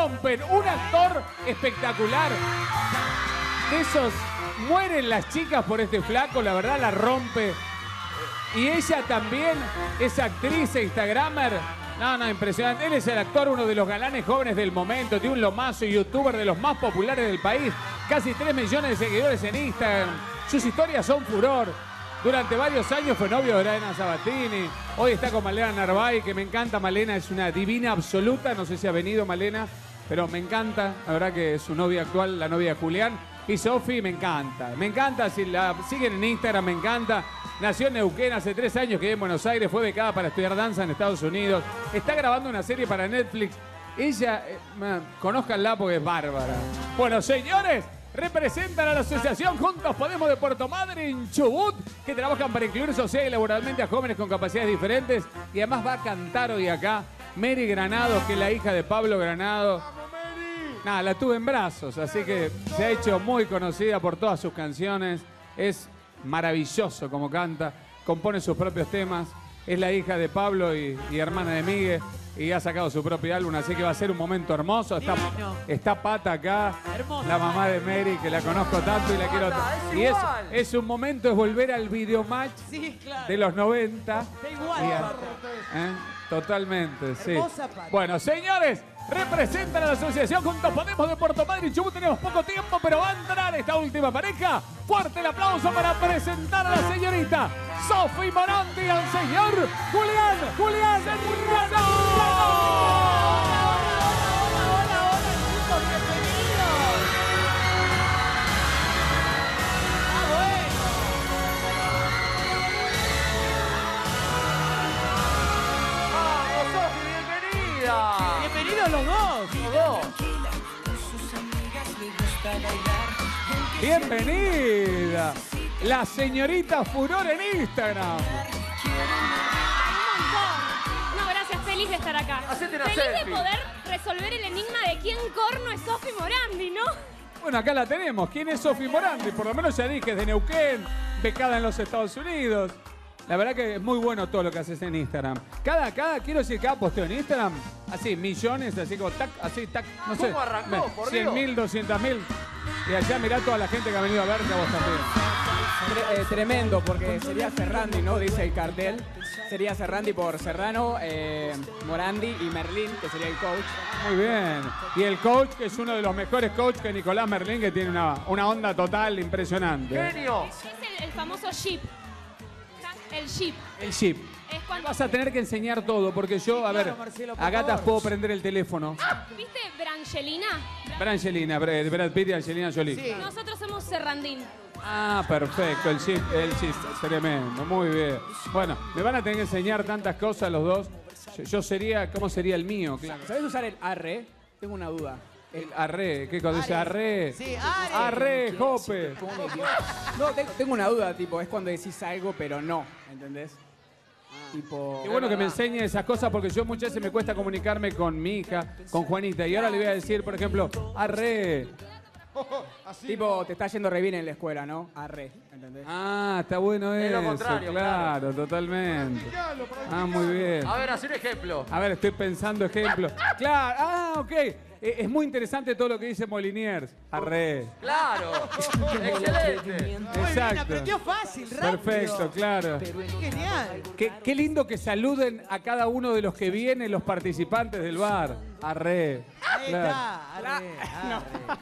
rompen. Un actor espectacular. De esos, mueren las chicas por este flaco, la verdad la rompe. Y ella también es actriz e instagramer. No, impresionante. Él es el actor, uno de los galanes jóvenes del momento. Tiene un lomazo, youtuber de los más populares del país. Casi 3 millones de seguidores en Instagram. Sus historias son furor. Durante varios años fue novio de Elena Sabatini. Hoy está con Malena Narváez, que me encanta. Malena es una divina absoluta. No sé si ha venido Malena, pero me encanta. La verdad que es su novia actual, la novia de Julián. Y Sofi me encanta. Me encanta. Si la siguen en Instagram, me encanta. Nació en Neuquén hace 3 años que vive en Buenos Aires. Fue becada para estudiar danza en Estados Unidos. Está grabando una serie para Netflix. Ella, conózcanla porque es bárbara. Bueno, señores, representan a la asociación Juntos Podemos de Puerto Madryn, Chubut, que trabajan para incluir social y laboralmente a jóvenes con capacidades diferentes. Y además va a cantar hoy acá Mary Granado, que es la hija de Pablo Granado. Nada, la tuve en brazos, así que se ha hecho muy conocida por todas sus canciones. Es maravilloso como canta, compone sus propios temas. Es la hija de Pablo y hermana de Miguel. Y ha sacado su propio álbum, así que va a ser un momento hermoso. Está Pata acá, hermosa, la mamá de Mary, que la conozco tanto y la quiero tanto. Y es un momento, es volver al videomatch de los 90. Está igual. Totalmente, sí. Bueno, señores, representan a la asociación Juntos Podemos de Puerto Madryn, Chubut. Tenemos poco tiempo, pero va a entrar esta última pareja. Fuerte el aplauso para presentar a la señorita Sofi Morandi y al señor Julián Serrano. Bienvenidos los dos. Bienvenida, la señorita Furor en Instagram. No, gracias, feliz de estar acá. Feliz de poder resolver el enigma de quién corno es Sofi Morandi, ¿no? Bueno, acá la tenemos. ¿Quién es Sofi Morandi? Por lo menos ya dije, es de Neuquén, becada en los Estados Unidos. La verdad que es muy bueno todo lo que haces en Instagram. Quiero decir, cada posteo en Instagram, así, millones, así como tac, no sé. ¿Cómo arrancó, por 100.000, 200.000. Y allá mirá toda la gente que ha venido a verte a vos también. Tremendo, porque sería Serrandi, ¿no? Dice el cartel. Sería Serrandi por Serrano, Morandi y Merlín, que sería el coach. Muy bien. Y el coach, que es uno de los mejores coaches, que Nicolás Merlín, que tiene una onda total impresionante. ¡Genio! Es el famoso ship. El ship. El chip. Es cuando... Vas a tener que enseñar todo, porque yo, a ver, a gatas puedo prender el teléfono. ¿Viste Brangelina? Brangelina, Brad Pitt y Angelina Jolie. Sí. Nosotros somos Serrandín. Ah, perfecto, el chip, tremendo, muy bien. Bueno, me van a tener que enseñar tantas cosas los dos. Yo sería, ¿cómo sería el mío? Claro. ¿Sabés usar el arre? Tengo una duda. El arre, ¿qué cosa dice arre? Sí, arre. Arre, jope. No, tengo una duda, tipo, es cuando decís algo, pero no, ¿entendés? Tipo... Qué bueno que me enseñe esas cosas porque yo muchas veces me cuesta comunicarme con mi hija, con Juanita. Y ahora le voy a decir, por ejemplo, arre. Tipo, te está yendo re bien en la escuela, ¿no? Arre, ¿entendés? Ah, está bueno Es eso. lo contrario, claro, totalmente. Ah, muy bien. A ver, haz un ejemplo. A ver, estoy pensando ejemplos. Claro, ok. Es muy interesante todo lo que dice Moliniers. Arre. Claro. Excelente. Muy bien, Exacto. aprendió fácil, rápido. Perfecto, claro. Genial. Qué lindo que saluden a cada uno de los que vienen, los participantes del bar. Arre. Ahí Claro. está. Arre, arre.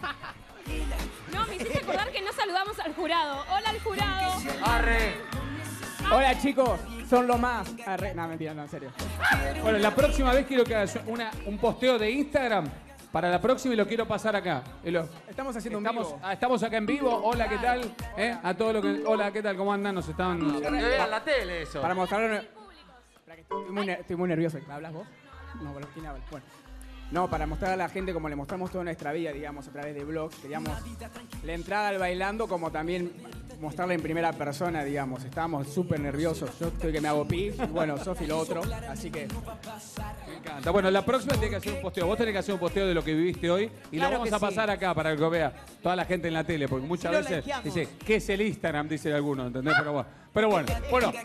No, me hiciste acordar que no saludamos al jurado. Hola al jurado. Arre. Hola, chicos, son lo más. Arre. No, mentira, no, en serio. Bueno, la próxima vez quiero que hagas un posteo de Instagram. Para la próxima y lo quiero pasar acá. Estamos haciendo un vivo. Estamos acá en vivo. Hola, ¿qué tal? A todo lo que. Hola, ¿qué tal? ¿Cómo andan? Nos estaban. Que vean la tele eso. Para mostrarlo... Espera, que estoy muy nervioso. ¿Hablas vos? No, bueno, ¿quién habla? Bueno. No, para mostrar a la gente como le mostramos toda nuestra vida, digamos, a través de blogs. Queríamos la entrada al bailando como también mostrarla en primera persona, digamos. Estábamos súper nerviosos. Yo estoy que me hago pis. Bueno, Sofi lo otro. Así que... Me encanta. Bueno, la próxima tiene que hacer un posteo. Vos tenés que hacer un posteo de lo que viviste hoy y Claro lo vamos que a pasar acá para que lo vea toda la gente en la tele. Porque muchas Sí, lo veces likeamos. dice, ¿qué es el Instagram? Dice alguno, ¿entendés? Pero bueno,